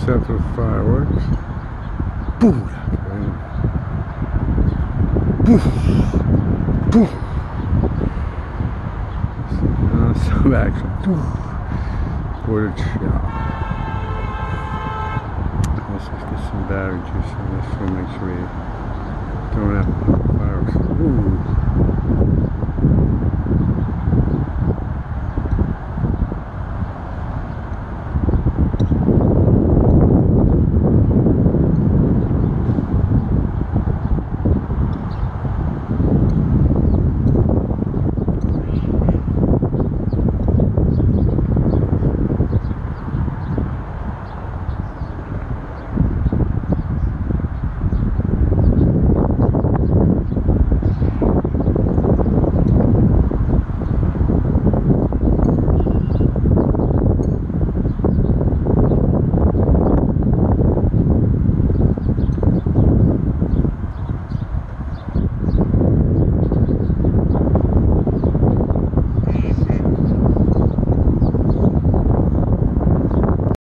except for fireworks. Boom! Boom! Boom! Some action. Quarter shot. Let's just get some battery juice on this one, make sure we don't have fireworks. Ooh.